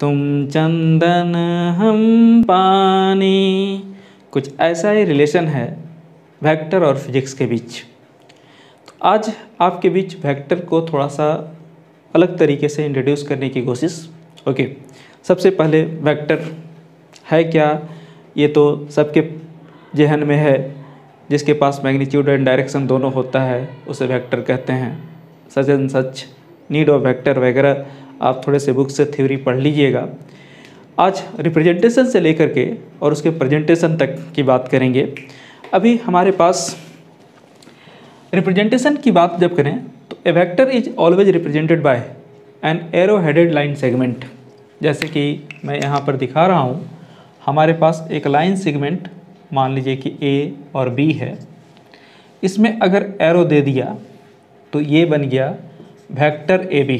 तुम चंदन हम पानी, कुछ ऐसा ही रिलेशन है वेक्टर और फिजिक्स के बीच। तो आज आपके बीच वेक्टर को थोड़ा सा अलग तरीके से इंट्रोड्यूस करने की कोशिश। ओके, सबसे पहले वेक्टर है क्या, ये तो सबके जहन में है। जिसके पास मैग्नीट्यूड एंड डायरेक्शन दोनों होता है उसे वेक्टर कहते हैं। Such and such, need of vector वगैरह आप थोड़े से बुक से थ्योरी पढ़ लीजिएगा। आज रिप्रेजेंटेशन से लेकर के और उसके प्रेजेंटेशन तक की बात करेंगे। अभी हमारे पास रिप्रेजेंटेशन की बात जब करें तो a vector is always represented by an arrow headed line segment. जैसे कि मैं यहाँ पर दिखा रहा हूँ, हमारे पास एक लाइन सेगमेंट मान लीजिए कि A और B है। इसमें अगर एरो दे दिया तो ये बन गया वेक्टर AB,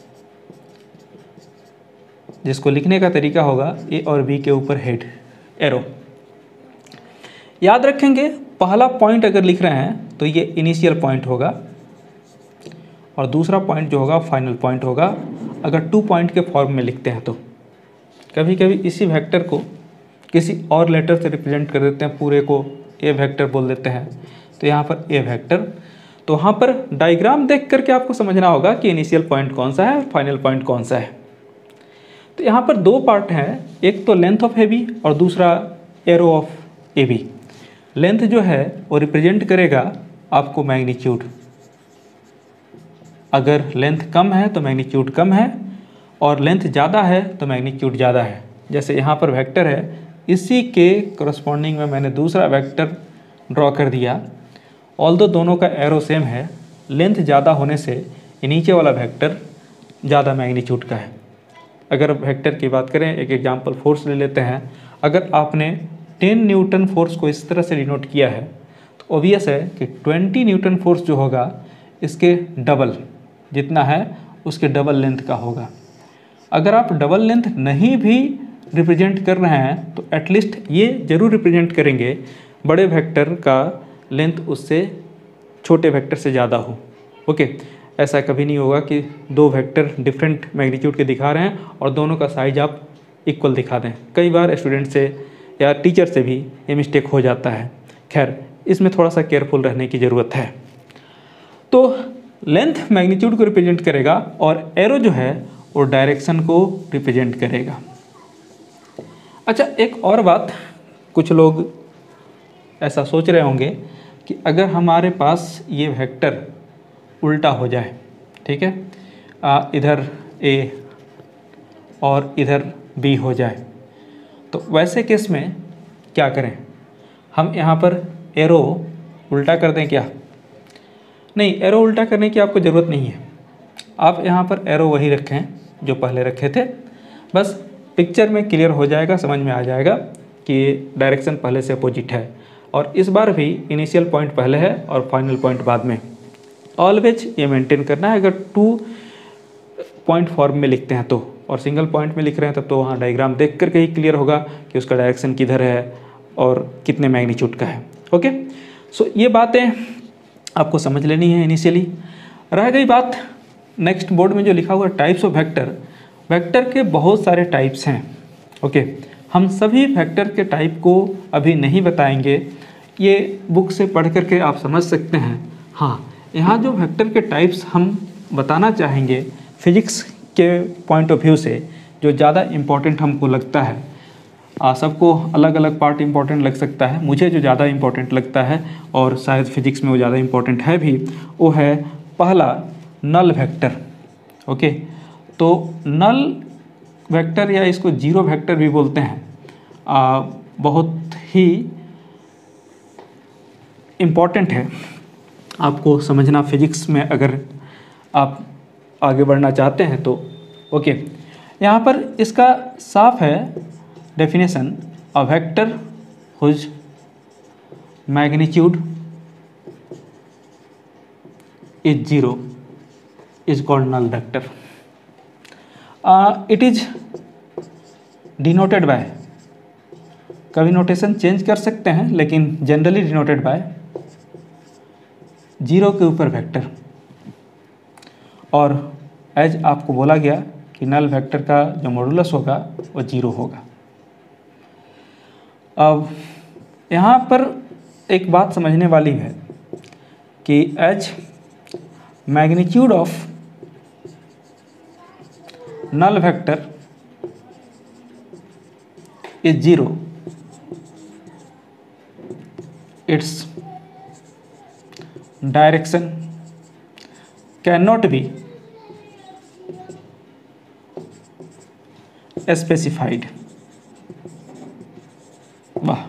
जिसको लिखने का तरीका होगा A और B के ऊपर हेड एरो। याद रखेंगे, पहला पॉइंट अगर लिख रहे हैं तो ये इनिशियल पॉइंट होगा और दूसरा पॉइंट जो होगा फाइनल पॉइंट होगा, अगर 2 पॉइंट के फॉर्म में लिखते हैं तो। कभी कभी इसी वेक्टर को किसी और लेटर से रिप्रेजेंट कर देते हैं, पूरे को ए वेक्टर बोल देते हैं। तो यहाँ पर ए वेक्टर, तो वहाँ पर डायग्राम देख करके आपको समझना होगा कि इनिशियल पॉइंट कौन सा है और फाइनल पॉइंट कौन सा है। तो यहाँ पर 2 पार्ट हैं, एक तो लेंथ ऑफ AB और दूसरा एरो ऑफ AB। लेंथ जो है वो रिप्रेजेंट करेगा आपको मैग्नीट्यूड। अगर लेंथ कम है तो मैग्नीट्यूड कम है और लेंथ ज़्यादा है तो मैग्नीट्यूड ज़्यादा है। जैसे यहाँ पर वेक्टर है, इसी के करस्पॉन्डिंग में मैंने दूसरा वेक्टर ड्रॉ कर दिया। ऑल्दो दोनों का एरो सेम है, लेंथ ज़्यादा होने से नीचे वाला वेक्टर ज़्यादा मैग्नीट्यूड का है। अगर वेक्टर की बात करें, एक एग्जांपल फोर्स ले लेते हैं। अगर आपने 10 न्यूटन फोर्स को इस तरह से डिनोट किया है तो ऑब्वियस है कि 20 न्यूटन फोर्स जो होगा इसके डबल जितना है उसके डबल लेंथ का होगा। अगर आप डबल लेंथ नहीं भी रिप्रेजेंट कर रहे हैं तो एटलीस्ट ये जरूर रिप्रेजेंट करेंगे बड़े वेक्टर का लेंथ उससे छोटे वेक्टर से ज़्यादा हो। ओके, ऐसा कभी नहीं होगा कि 2 वेक्टर डिफरेंट मैग्नीट्यूड के दिखा रहे हैं और दोनों का साइज आप इक्वल दिखा दें। कई बार स्टूडेंट से या टीचर से भी ये मिस्टेक हो जाता है। खैर, इसमें थोड़ा सा केयरफुल रहने की ज़रूरत है। तो लेंथ मैग्नीट्यूड को रिप्रेजेंट करेगा और एरो जो है वो डायरेक्शन को रिप्रेजेंट करेगा। अच्छा, एक और बात, कुछ लोग ऐसा सोच रहे होंगे कि अगर हमारे पास ये वेक्टर उल्टा हो जाए, ठीक है, इधर A और इधर B हो जाए, तो वैसे केस में क्या करें? हम यहाँ पर एरो उल्टा कर दें क्या? नहीं, एरो उल्टा करने की आपको ज़रूरत नहीं है। आप यहाँ पर एरो वही रखें जो पहले रखे थे। बस पिक्चर में क्लियर हो जाएगा, समझ में आ जाएगा कि डायरेक्शन पहले से अपोजिट है। और इस बार भी इनिशियल पॉइंट पहले है और फाइनल पॉइंट बाद में। ऑलवेज ये मेंटेन करना है। अगर 2 पॉइंट फॉर्म में लिखते हैं तो, और सिंगल पॉइंट में लिख रहे हैं तब तो वहाँ डायग्राम देख करके ही क्लियर होगा कि उसका डायरेक्शन किधर है और कितने मैग्नीट्यूड का है। ओके, सो ये बातें आपको समझ लेनी है इनिशियली। रह गई बात नेक्स्ट बोर्ड में जो लिखा हुआ टाइप्स ऑफ वेक्टर। वेक्टर के बहुत सारे टाइप्स हैं। ओके, हम सभी वेक्टर के टाइप को अभी नहीं बताएंगे, ये बुक से पढ़ करके आप समझ सकते हैं। हाँ, यहाँ जो वेक्टर के टाइप्स हम बताना चाहेंगे फिजिक्स के पॉइंट ऑफ व्यू से, जो ज़्यादा इम्पोर्टेंट हमको लगता है, सबको अलग अलग पार्ट इम्पोर्टेंट लग सकता है, मुझे जो ज़्यादा इम्पोर्टेंट लगता है और शायद फिजिक्स में वो ज़्यादा इम्पोर्टेंट है भी, वो है पहला नल वेक्टर। ओके, तो नल वेक्टर या इसको जीरो वेक्टर भी बोलते हैं, बहुत ही इम्पॉर्टेंट है आपको समझना फिजिक्स में अगर आप आगे बढ़ना चाहते हैं तो। ओके, यहाँ पर इसका साफ है definition, a vector whose magnitude is 0 is called null vector. It is denoted by, कभी नोटेशन चेंज कर सकते हैं लेकिन जनरली डिनोटेड बाय 0 के ऊपर वेक्टर। और एज आपको बोला गया कि कि नल वेक्टर का जो मॉडुलस होगा वो 0 होगा। अब यहाँ पर एक बात समझने वाली है कि as magnitude of null vector is 0, its direction can not be specified. वाह,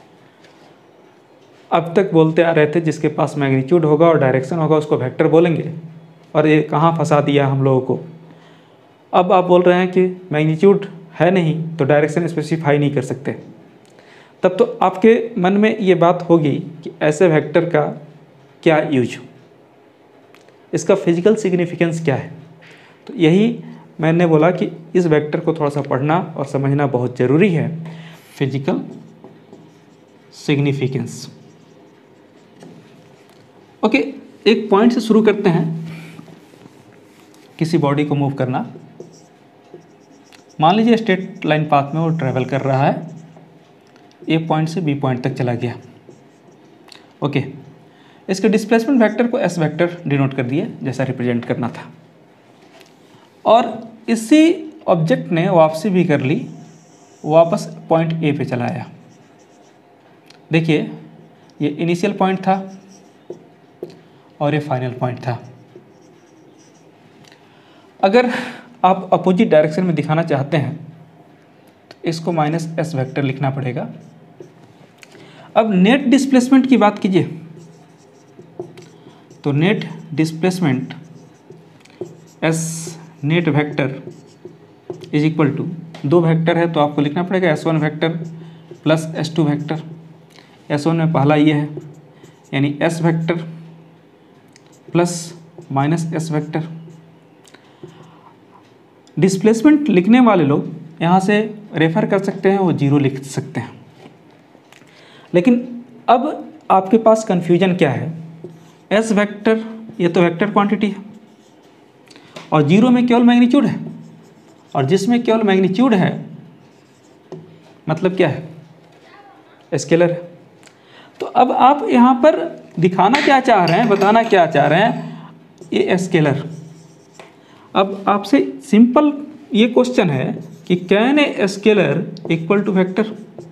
अब तक बोलते आ रहे थे जिसके पास मैग्नीट्यूड होगा और डायरेक्शन होगा उसको वेक्टर बोलेंगे, और ये कहाँ फंसा दिया हम लोगों को। अब आप बोल रहे हैं कि मैग्नीट्यूड है नहीं तो डायरेक्शन स्पेसिफाई नहीं कर सकते, तब तो आपके मन में ये बात होगी कि ऐसे वेक्टर का क्या यूज, इसका फिजिकल सिग्निफिकेंस क्या है। तो यही मैंने बोला कि इस वेक्टर को थोड़ा सा पढ़ना और समझना बहुत ज़रूरी है, फिजिकल सिग्निफिकेंस। ओके, एक पॉइंट से शुरू करते हैं। किसी बॉडी को मूव करना, मान लीजिए स्ट्रेट लाइन पाथ में वो ट्रेवल कर रहा है, ए पॉइंट से बी पॉइंट तक चला गया। ओके, इसके डिस्प्लेसमेंट वेक्टर को एस वेक्टर डिनोट कर दिए जैसा रिप्रेजेंट करना था, और इसी ऑब्जेक्ट ने वापसी भी कर ली, वापस पॉइंट ए पे चला आया। देखिए, ये इनिशियल पॉइंट था और ये फाइनल पॉइंट था। अगर आप अपोजिट डायरेक्शन में दिखाना चाहते हैं तो इसको माइनस एस वेक्टर लिखना पड़ेगा। अब नेट डिस्प्लेसमेंट की बात कीजिए तो net displacement S net vector is equal to, दो वेक्टर है तो आपको लिखना पड़ेगा S1 vector plus S2 vector. S1 में पहला ये है, यानी S vector plus minus S vector. Displacement लिखने वाले लोग यहाँ से रेफर कर सकते हैं, वो 0 लिख सकते हैं। लेकिन अब आपके पास कन्फ्यूजन क्या है, S वेक्टर ये तो वेक्टर क्वांटिटी है और 0 में केवल मैग्नीट्यूड है, और जिसमें केवल मैग्नीट्यूड है मतलब क्या है, स्केलर है। तो अब आप यहाँ पर दिखाना क्या चाह रहे हैं, बताना क्या चाह रहे हैं, ये स्केलर। अब आपसे सिंपल ये क्वेश्चन है कि can a scalar equal to vector.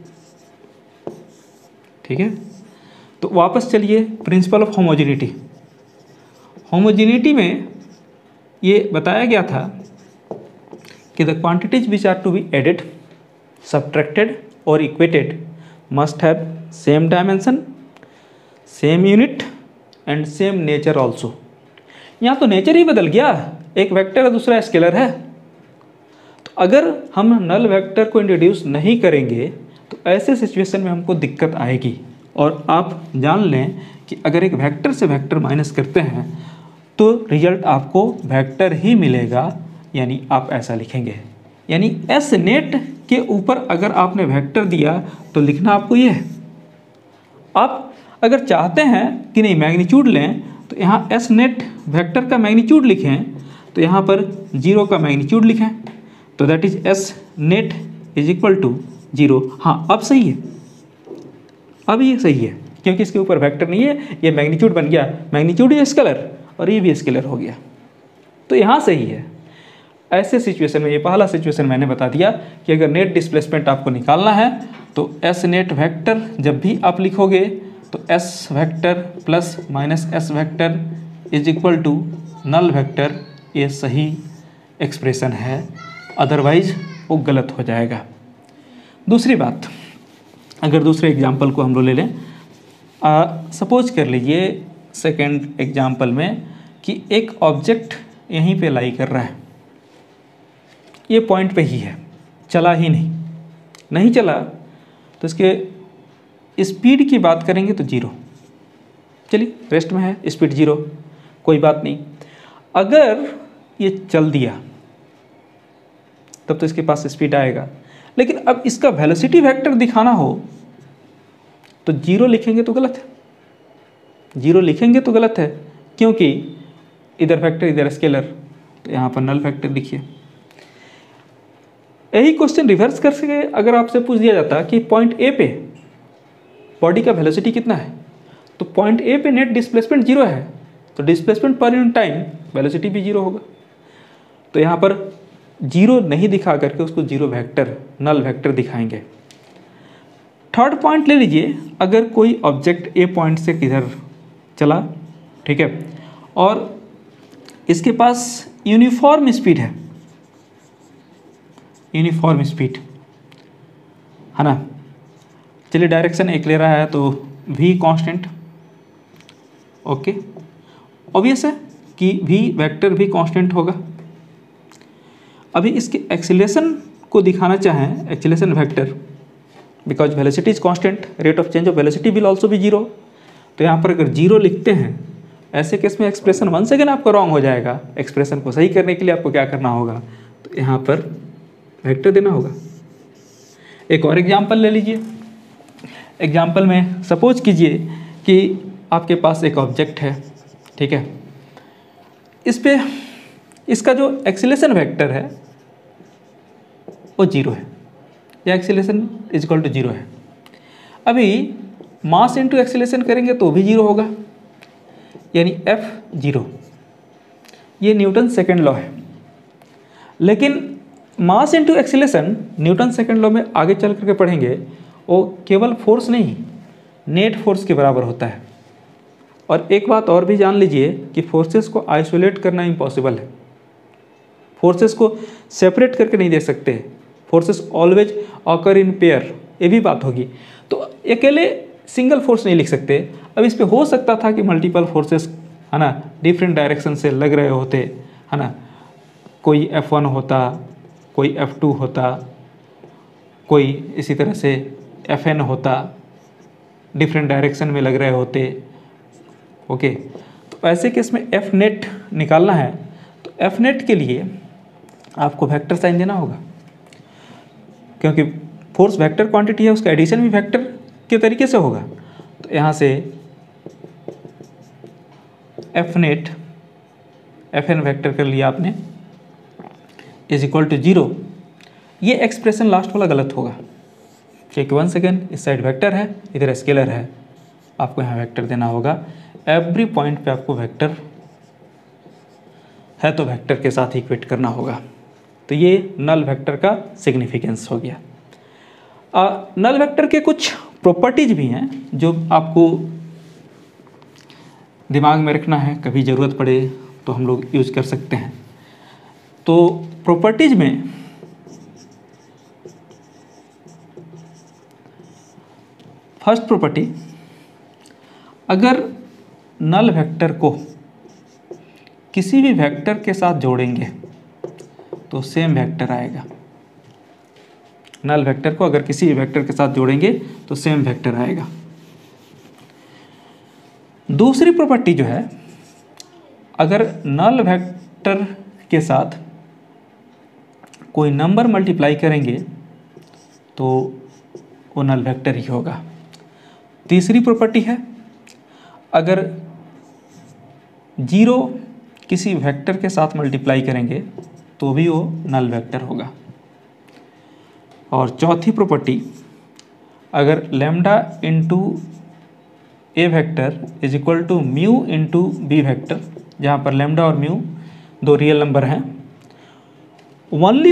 ठीक है, तो वापस चलिए प्रिंसिपल ऑफ होमोजेनिटी। होमोजेनिटी में ये बताया गया था कि the quantities which are to be added, subtracted और equated must have same dimension, same unit and same nature also. यहाँ तो नेचर ही बदल गया, एक वेक्टर है दूसरा स्केलर है। तो अगर हम नल वेक्टर को इंट्रोड्यूस नहीं करेंगे तो ऐसे सिचुएशन में हमको दिक्कत आएगी। और आप जान लें कि अगर एक वेक्टर से वेक्टर माइनस करते हैं तो रिजल्ट आपको वेक्टर ही मिलेगा, यानी आप ऐसा लिखेंगे, यानी एस नेट के ऊपर अगर आपने वेक्टर दिया तो लिखना आपको ये है। आप अगर चाहते हैं कि नहीं मैग्नीट्यूड लें तो यहाँ एस नेट वेक्टर का मैग्नीट्यूड लिखें, तो यहाँ पर 0 का मैग्नीट्यूड लिखें, तो that is S net is equal to 0। हाँ, अब सही है, अब ये सही है क्योंकि इसके ऊपर वेक्टर नहीं है, ये मैग्नीट्यूड बन गया, मैग्नीट्यूड ही स्केलर और ये भी स्केलर हो गया, तो यहाँ सही है। ऐसे सिचुएशन में, ये पहला सिचुएशन मैंने बता दिया कि अगर नेट डिस्प्लेसमेंट आपको निकालना है तो एस नेट वेक्टर जब भी आप लिखोगे तो S vector plus minus S vector is equal to null vector, ये सही एक्सप्रेशन है, अदरवाइज वो गलत हो जाएगा। दूसरी बात, अगर दूसरे एग्जाम्पल को हम लोग ले लें, सपोज कर लीजिए सेकेंड एग्जाम्पल में कि एक ऑब्जेक्ट यहीं पे लाई कर रहा है, ये पॉइंट पे ही है, चला ही नहीं चला तो इसके स्पीड की बात करेंगे तो 0, चलिए रेस्ट में है, स्पीड 0, कोई बात नहीं। अगर ये चल दिया तब तो इसके पास स्पीड आएगा, लेकिन अब इसका वेलोसिटी वेक्टर दिखाना हो तो 0 लिखेंगे तो गलत है, 0 लिखेंगे तो गलत है, क्योंकि इधर वेक्टर इधर स्केलर, तो यहाँ पर नल वेक्टर लिखिए। यही क्वेश्चन रिवर्स कर सके अगर आपसे पूछ दिया जाता कि पॉइंट ए पे बॉडी का वेलोसिटी कितना है, तो पॉइंट ए पे नेट डिस्प्लेसमेंट 0 है, तो displacement per unit time velocity भी 0 होगा। तो यहाँ पर 0 नहीं दिखा करके उसको 0 वेक्टर, नल वेक्टर दिखाएंगे। थर्ड पॉइंट ले लीजिए, अगर कोई ऑब्जेक्ट ए पॉइंट से किधर चला, ठीक है, और इसके पास यूनिफॉर्म स्पीड है, यूनिफॉर्म स्पीड है ना। चलिए डायरेक्शन एक ले रहा है तो v कांस्टेंट, ओके, ऑब्वियस है कि v वेक्टर भी कांस्टेंट होगा। अभी इसके एक्सीलरेशन को दिखाना चाहें, acceleration vector, because velocity is constant, rate of change of velocity will also be 0। तो यहाँ पर अगर 0 लिखते हैं, ऐसे केस में एक्सप्रेशन 1 सेकेंड आपका रॉन्ग हो जाएगा। एक्सप्रेशन को सही करने के लिए आपको क्या करना होगा, तो यहाँ पर वेक्टर देना होगा। एक और एग्जांपल ले लीजिए। एग्जांपल में सपोज कीजिए कि आपके पास एक ऑब्जेक्ट है, ठीक है, इस पे इसका जो एक्सीलरेशन वेक्टर है वो 0 है, या एक्सीलरेशन इज इक्वल टू 0 है। अभी मास इंटू एक्सीलरेशन करेंगे तो भी 0 होगा, यानी F0। ये न्यूटन सेकेंड लॉ है। लेकिन mass into acceleration Newton second law में आगे चल करके पढ़ेंगे, वो केवल फोर्स नहीं, नेट फोर्स के बराबर होता है। और एक बात और भी जान लीजिए कि फोर्सेस को आइसोलेट करना इम्पॉसिबल है, फोर्सेस को सेपरेट करके नहीं दे सकते, forces always occur in pair, ये भी बात होगी। तो अकेले सिंगल फोर्स नहीं लिख सकते। अब इस पे हो सकता था कि मल्टीपल फोर्सेस, है ना, डिफरेंट डायरेक्शन से लग रहे होते, है ना, कोई F1 होता, कोई F2 होता, कोई इसी तरह से Fn होता, डिफरेंट डायरेक्शन में लग रहे होते, ओके। तो ऐसे केस में F नेट निकालना है, तो F नेट के लिए आपको वेक्टर साइन देना होगा, क्योंकि फोर्स वेक्टर क्वांटिटी है, उसका एडिशन भी वेक्टर के तरीके से होगा। तो यहाँ से F नेट, Fn वेक्टर कर लिया आपने, इज इक्वल टू 0। ये एक्सप्रेशन लास्ट वाला गलत होगा, क्योंकि 1 सेकेंड इस साइड वेक्टर है, इधर स्केलर है, आपको यहाँ वेक्टर देना होगा। एवरी पॉइंट पे आपको वेक्टर है तो वेक्टर के साथ इक्वेट करना होगा। तो ये नल वेक्टर का सिग्निफिकेंस हो गया। नल वेक्टर के कुछ प्रॉपर्टीज भी हैं जो आपको दिमाग में रखना है, कभी ज़रूरत पड़े तो हम लोग यूज कर सकते हैं। तो प्रॉपर्टीज में फर्स्ट प्रॉपर्टी, अगर नल वेक्टर को किसी भी वेक्टर के साथ जोड़ेंगे तो सेम वेक्टर आएगा। नल वेक्टर को अगर किसी भी वेक्टर के साथ जोड़ेंगे तो सेम वेक्टर आएगा। दूसरी प्रॉपर्टी जो है, अगर नल वेक्टर के साथ कोई नंबर मल्टीप्लाई करेंगे तो वो नल वेक्टर ही होगा। तीसरी प्रॉपर्टी है, अगर 0 किसी वेक्टर के साथ मल्टीप्लाई करेंगे तो भी वो नल वेक्टर होगा। और चौथी प्रॉपर्टी, अगर lambda into A vector is equal to mu into B vector, जहाँ पर लैम्डा और म्यू दो रियल नंबर हैं, only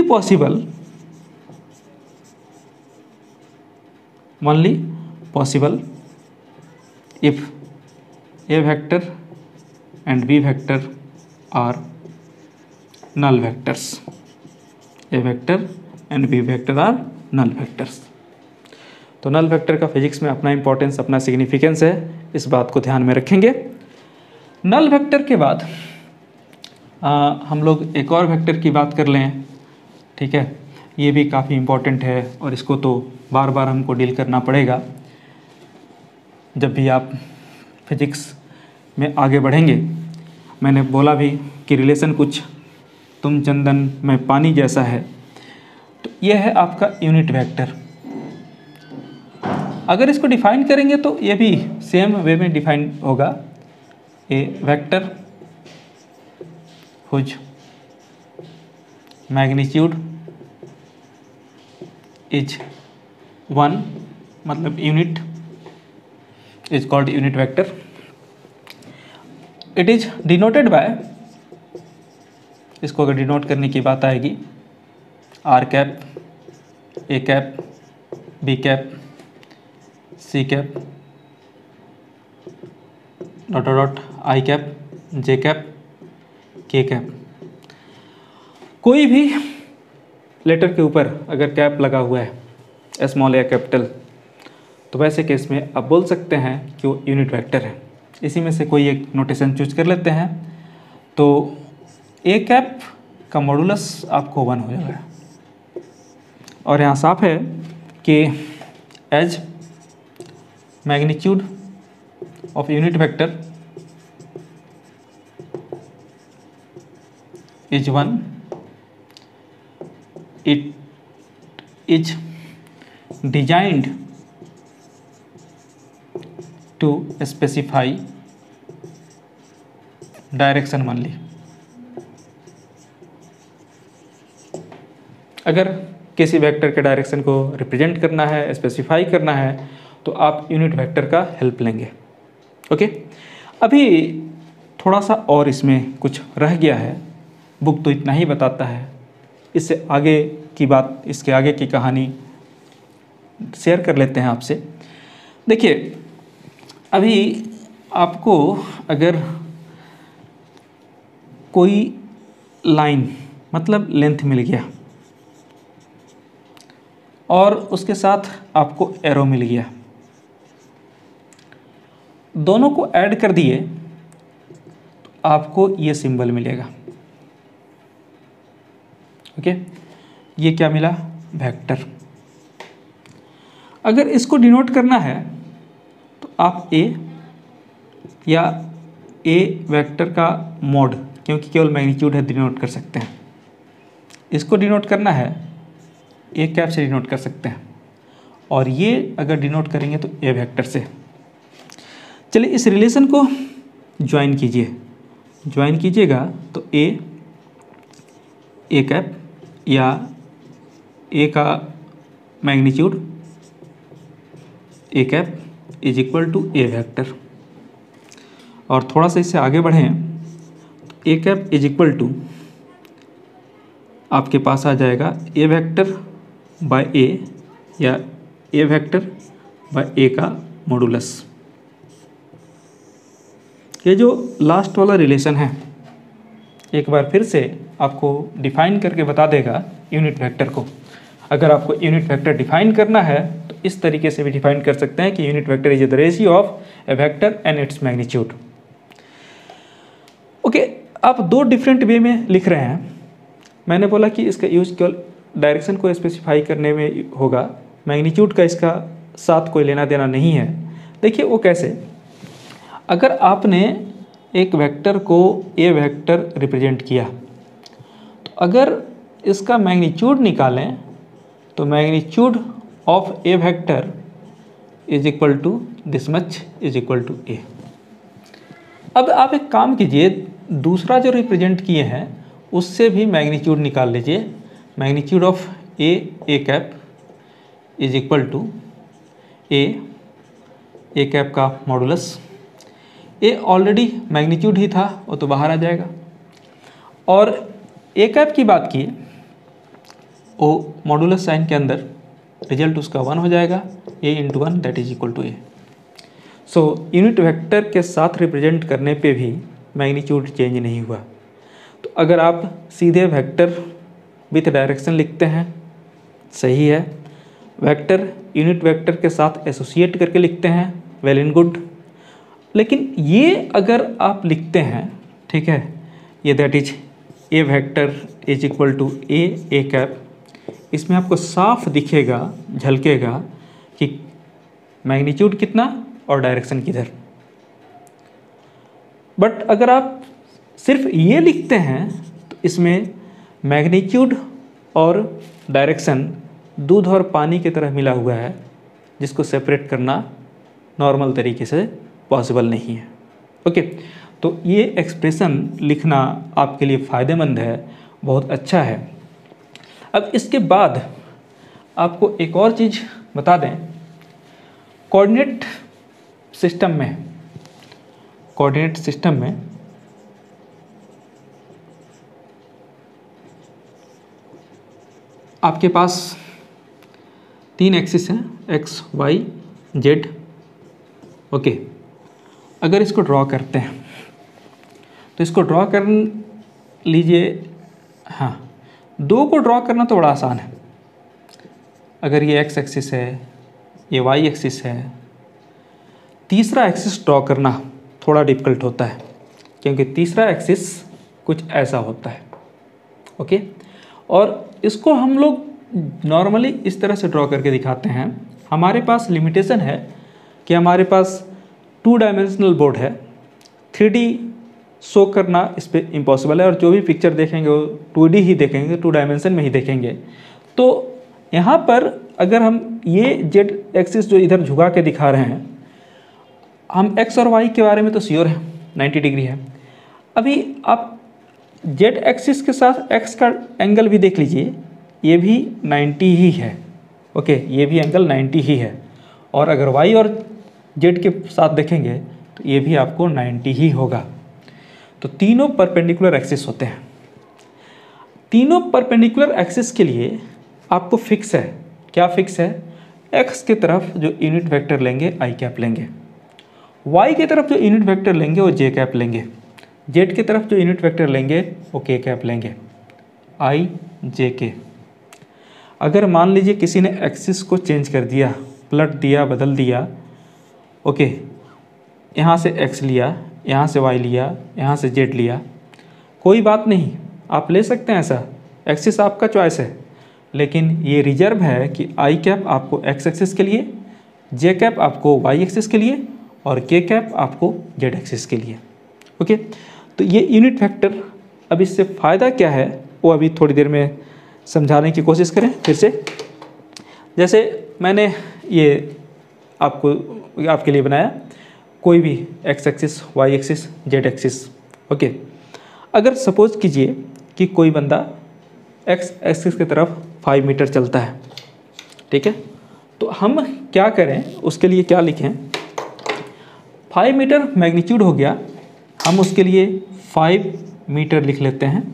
possible if A vector and B vector are null vectors, a vector and b vector are null vectors। तो null vector का physics में अपना importance, अपना सिग्निफिकेंस है, इस बात को ध्यान में रखेंगे। नल वेक्टर के बाद हम लोग एक और वेक्टर की बात कर लें, ठीक है। ये भी काफ़ी इम्पोर्टेंट है और इसको तो बार बार हमको डील करना पड़ेगा जब भी आप फिजिक्स में आगे बढ़ेंगे। मैंने बोला भी कि रिलेशन कुछ तुम चंदन में पानी जैसा है, तो यह है आपका यूनिट वेक्टर। अगर इसको डिफाइन करेंगे तो ये भी सेम वे में डिफाइन होगा, a vector whose magnitude is 1 मतलब unit is called unit vector. It is denoted by, इसको अगर डिनोट करने की बात आएगी, R cap, A cap, B cap, C cap, dot dot I cap, J cap, K cap. कोई भी letter के ऊपर अगर कैप लगा हुआ है स्मॉल या कैपिटल, तो वैसे केस में आप बोल सकते हैं कि वो यूनिट वेक्टर है. इसी में से कोई एक नोटेशन चूज कर लेते हैं. तो ए कैप का मॉडुलस आपको 1 हो जाएगा. और यहाँ साफ है कि as magnitude of unit vector is 1, it is designed to specify direction only. अगर किसी वेक्टर के डायरेक्शन को रिप्रेजेंट करना है, स्पेसिफाई करना है, तो आप यूनिट वेक्टर का हेल्प लेंगे. ओके, अभी थोड़ा सा और इसमें कुछ रह गया है. बुक तो इतना ही बताता है, इससे आगे की बात, इसके आगे की कहानी शेयर कर लेते हैं आपसे. देखिए, अभी आपको अगर कोई लाइन मतलब लेंथ मिल गया और उसके साथ आपको एरो मिल गया, दोनों को ऐड कर दिए तो आपको ये सिंबल मिलेगा. ओके, ये क्या मिला? वेक्टर. अगर इसको डिनोट करना है तो आप ए या ए वेक्टर का मोड, क्योंकि केवल मैग्नीट्यूड है, डिनोट कर सकते हैं. इसको डिनोट करना है ए कैप से डिनोट कर सकते हैं, और ये अगर डिनोट करेंगे तो ए वेक्टर से. चलिए इस रिलेशन को ज्वाइन कीजिए. ज्वाइन कीजिएगा तो ए कैप या ए का magnitude A cap is equal to A vector. और थोड़ा सा इससे आगे बढ़ें, A cap is equal to आपके पास आ जाएगा ए वेक्टर बाय ए या ए वेक्टर बाय ए का मॉडुलस. ये जो लास्ट वाला रिलेशन है एक बार फिर से आपको डिफाइन करके बता देगा यूनिट वेक्टर को. अगर आपको यूनिट वेक्टर डिफाइन करना है तो इस तरीके से भी डिफाइन कर सकते हैं कि unit vector is the ratio of A vector and its magnitude. Okay, आप दो डिफरेंट वे में लिख रहे हैं. मैंने बोला कि इसका यूज केवल डायरेक्शन को स्पेसिफाई करने में होगा, मैग्नीट्यूड का इसका साथ कोई लेना देना नहीं है. देखिए वो कैसे, अगर आपने एक वेक्टर को ए वेक्टर रिप्रेजेंट किया तो अगर इसका मैग्नीट्यूड निकालें तो magnitude of A vector is equal to this much is equal to A. अब आप एक काम कीजिए, दूसरा जो रिप्रेजेंट किए हैं उससे भी मैग्नीट्यूड निकाल लीजिए. Magnitude of A cap is equal to A cap का मॉडुलस. ए ऑलरेडी मैग्नीट्यूड ही था, वो तो बाहर आ जाएगा. और ए कैप की बात की, वो मॉडुलस साइन के अंदर रिजल्ट उसका 1 हो जाएगा. A into 1 that is equal to A. So unit vector के साथ रिप्रेजेंट करने पे भी मैग्नीट्यूड चेंज नहीं हुआ. तो अगर आप सीधे वेक्टर विथ डायरेक्शन लिखते हैं सही है, वेक्टर यूनिट वेक्टर के साथ एसोसिएट करके लिखते हैं वेल एंड गुड. लेकिन ये अगर आप लिखते हैं, ठीक है, ये that is A vector is equal to A cap, इसमें आपको साफ दिखेगा, झलकेगा कि मैग्नीट्यूड कितना और डायरेक्शन किधर. बट अगर आप सिर्फ ये लिखते हैं तो इसमें मैग्नीट्यूड और डायरेक्शन दूध और पानी की तरह मिला हुआ है, जिसको सेपरेट करना नॉर्मल तरीके से पॉसिबल नहीं है. ओके, तो ये एक्सप्रेशन लिखना आपके लिए फ़ायदेमंद है, बहुत अच्छा है. अब इसके बाद आपको एक और चीज़ बता दें, कोऑर्डिनेट सिस्टम में आपके पास 3 एक्सिस हैं, एक्स वाई जेड। ओके, अगर इसको ड्रॉ करते हैं तो इसको ड्रॉ कर लीजिए। हाँ, 2 को ड्रॉ करना तो बड़ा आसान है। अगर ये एक्स एक्सिस है, ये वाई एक्सिस है, तीसरा एक्सिस ड्रॉ करना थोड़ा डिफ़िकल्ट होता है, क्योंकि तीसरा एक्सिस कुछ ऐसा होता है। ओके, और इसको हम लोग नॉर्मली इस तरह से ड्रॉ करके दिखाते हैं। हमारे पास लिमिटेशन है कि हमारे पास 2 डायमेंशनल बोर्ड है, 3D शो करना इस पर इम्पॉसिबल है, और जो भी पिक्चर देखेंगे वो 2D ही देखेंगे, 2 डायमेंशन में ही देखेंगे। तो यहाँ पर अगर हम ये जेड एक्सिस जो इधर झुका के दिखा रहे हैं, हम एक्स और वाई के बारे में तो श्योर है 90 डिग्री है। अभी आप जेड एक्सिस के साथ एक्स का एंगल भी देख लीजिए, ये भी 90 ही है। ओके, ये भी एंगल 90 ही है। और अगर वाई और जेड के साथ देखेंगे तो ये भी आपको 90 ही होगा। तो तीनों परपेंडिकुलर एक्सिस होते हैं। तीनों परपेंडिकुलर एक्सिस के लिए आपको फिक्स है। क्या फिक्स है? एक्स की तरफ जो यूनिट वेक्टर लेंगे आई कैप लेंगे, वाई की तरफ जो यूनिट वेक्टर लेंगे वो जे कैप लेंगे, जेड की तरफ जो यूनिट वेक्टर लेंगे वो के कैप लेंगे, आई जे के। अगर मान लीजिए किसी ने एक्सिस को चेंज कर दिया, पलट दिया, बदल दिया, ओके, यहाँ से एक्स लिया, यहाँ से वाई लिया, यहाँ से जेड लिया, कोई बात नहीं, आप ले सकते हैं ऐसा, एक्सिस आपका चॉइस है। लेकिन ये रिजर्व है कि आई कैप आपको एक्स एक्सिस के लिए, जे कैप आपको वाई एक्सिस के लिए, और के कैप आपको जेड एक्सिस के लिए। ओके, तो ये यूनिट वेक्टर, अब इससे फ़ायदा क्या है वो अभी थोड़ी देर में समझाने की कोशिश करें फिर से। जैसे मैंने ये आपके लिए बनाया, कोई भी X axis, Y axis, Z axis. Okay, अगर सपोज कीजिए कि कोई बंदा एक्स एक्सिस की तरफ 5 मीटर चलता है, ठीक है, तो हम क्या करें, उसके लिए क्या लिखें, 5 मीटर मैग्नीट्यूड हो गया, हम उसके लिए 5 मीटर लिख लेते हैं।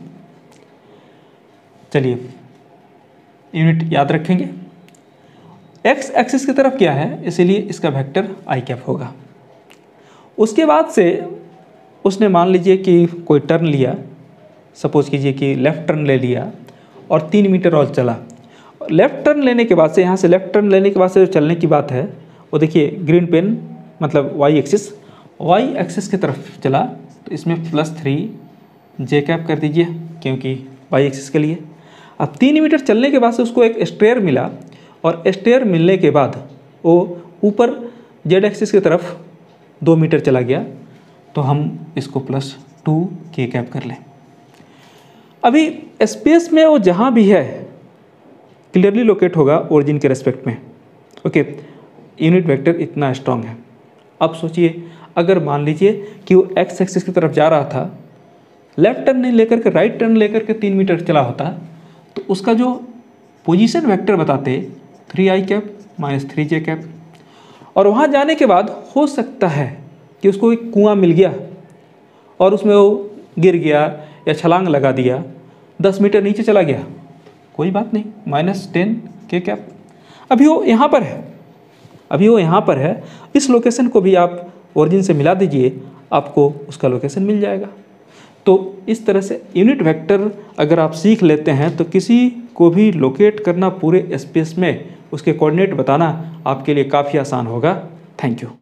चलिए यूनिट याद रखेंगे। एक्स एक्सिस की तरफ क्या है, इसीलिए इसका वेक्टर आई कैप होगा। उसके बाद से उसने मान लीजिए कि कोई टर्न लिया, सपोज कीजिए कि लेफ़्ट टर्न ले लिया और 3 मीटर और चला। लेफ़्ट टर्न लेने के बाद से, यहाँ से लेफ़्ट टर्न लेने के बाद से जो चलने की बात है वो देखिए, ग्रीन पेन मतलब वाई एक्सिस की तरफ चला, तो इसमें +3 जे कैप कर दीजिए, क्योंकि वाई एक्सिस के लिए। अब 3 मीटर चलने के बाद से उसको एक स्टेयर मिला, और स्टेयर मिलने के बाद वो ऊपर जेड एक्सिस की तरफ 2 मीटर चला गया, तो हम इसको +2 के कैप कर लें। अभी स्पेस में वो जहाँ भी है क्लियरली लोकेट होगा ओरिजिन के रेस्पेक्ट में। ओके, यूनिट वेक्टर इतना स्ट्रांग है। अब सोचिए, अगर मान लीजिए कि वो एक्स एक्सिस की तरफ जा रहा था, लेफ्ट टर्न नहीं लेकर के राइट टर्न लेकर के 3 मीटर चला होता, तो उसका जो पोजीशन वेक्टर बताते 3i कैप -3 j कैप, और वहाँ जाने के बाद हो सकता है कि उसको एक कुआं मिल गया और उसमें वो गिर गया या छलांग लगा दिया, 10 मीटर नीचे चला गया, कोई बात नहीं, -10 के कैप। अभी वो यहाँ पर है, इस लोकेशन को भी आप ओरिजिन से मिला दीजिए, आपको उसका लोकेशन मिल जाएगा। तो इस तरह से यूनिट वेक्टर अगर आप सीख लेते हैं तो किसी को भी लोकेट करना पूरे स्पेस में, उसके कोऑर्डिनेट बताना आपके लिए काफ़ी आसान होगा। Thank you.